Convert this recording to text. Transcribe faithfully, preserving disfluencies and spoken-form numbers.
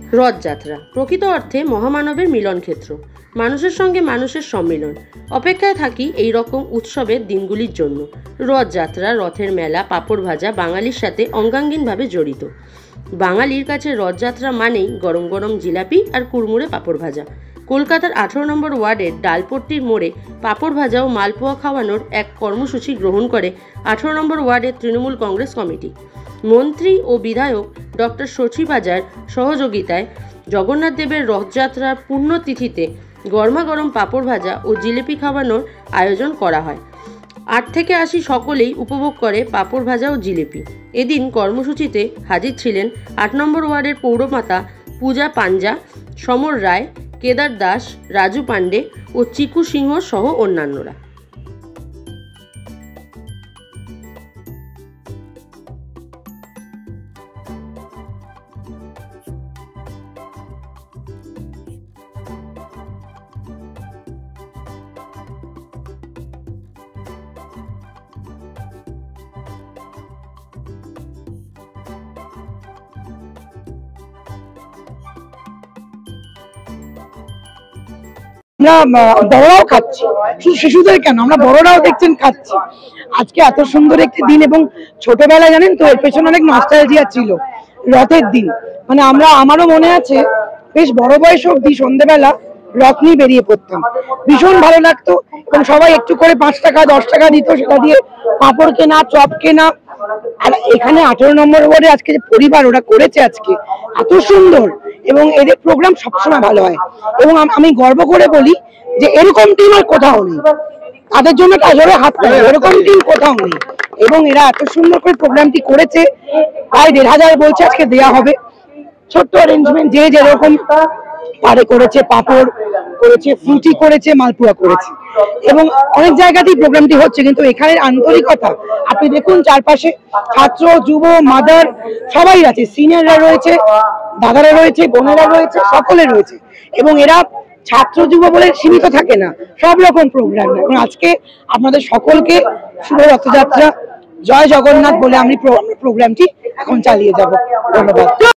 রথযাত্রা প্রকৃত অর্থে মহামানবের মিলন ক্ষেত্র, মানুষের সঙ্গে মানুষের সম্মিলন। অপেক্ষায় থাকি এই রকম উৎসবের দিনগুলির জন্য। রথযাত্রা, রথের মেলা, পাঁপড় ভাজা বাঙালির সাথে অঙ্গাঙ্গিনভাবে জড়িত। বাঙালির কাছে রথযাত্রা মানেই গরম গরম জিলাপি আর কুড়মুড়ে পাঁপড় ভাজা। কলকাতার আঠেরো নম্বর ওয়ার্ডের ডালপট্টির মোড়ে পাঁপড় ভাজা ও মালপোয়া খাওয়ানোর এক কর্মসূচি গ্রহণ করে আঠেরো নম্বর ওয়ার্ডের তৃণমূল কংগ্রেস কমিটি। মন্ত্রী ও বিধায়ক ডক্টর শচী বাজার সহযোগিতায় জগন্নাথ দেবের রথযাত্রার পুণ্যতিথিতে গরমা গরম পাঁপড় ভাজা ও জিলিপি খাওয়ানোর আয়োজন করা হয়। আট থেকে আশি সকলেই উপভোগ করে পাঁপড় ভাজা ও জিলিপি। এদিন কর্মসূচিতে হাজির ছিলেন আট নম্বর ওয়ার্ডের পৌরমাতা পূজা পাঞ্জা, সমর রায়, কেদার দাস, রাজু পাণ্ডে ও চিকু সিংহ সহ অন্যান্যরা। আমরা বড়রাও খাচ্ছি, শুধু শিশুদের কেন, আমরা বড়রাও দেখছেন খাচ্ছি। আজকে এত সুন্দর একটি দিন, এবং ছোটবেলায় জানেন তো এর পেছনে অনেক নস্টালজিয়া ছিল। রথের দিন মানে আমরা, আমারও মনে আছে বেশ বড় বয়স অব্দি সন্ধ্যেবেলা রথ নিয়ে বেরিয়ে পড়তাম, ভীষণ ভালো লাগতো। এবং সবাই একটু করে পাঁচ টাকা দশ টাকা দিত, সেটা দিয়ে পাঁপড় কেনা, চপ কেনা। আর এখানে আঠেরো নম্বর ওয়ার্ডে আজকে যে পরিবার ওরা করেছে আজকে এত সুন্দর, এবং এদের প্রোগ্রাম সবসময় ভালো হয়। এবং আমি গর্ব করে বলি যে এরকম টিম আর কোথাও নেই, তাদের জন্য কাজরে হাত পায়, এরকম টিম কোথাও নেই। এবং এরা এত সুন্দর করে প্রোগ্রামটি করেছে, প্রায় দেড় হাজার বলছে আজকে দেওয়া হবে। ছোট্ট অ্যারেঞ্জমেন্ট, যে যেরকম পারে করেছে, পাঁপড় করেছে, ফ্রুটি করেছে, মালপোয়া করেছে, এবং অনেক জায়গাতেই প্রোগ্রামটি হচ্ছে। কিন্তু এখানের আন্তরিকতা আপনি দেখুন, চারপাশে ছাত্র, যুব, মাদার সবাই আছে, সিনিয়ররা রয়েছে, দাদারা রয়েছে, বোনেরা রয়েছে, সকলে রয়েছে। এবং এরা ছাত্র যুব বলে সীমিত থাকে না, সব রকম প্রোগ্রাম। এবং আজকে আপনাদের সকলকে শুভ রথযাত্রা, জয় জগন্নাথ বলে আমি প্রোগ্রামটি এখন চালিয়ে যাব। ধন্যবাদ।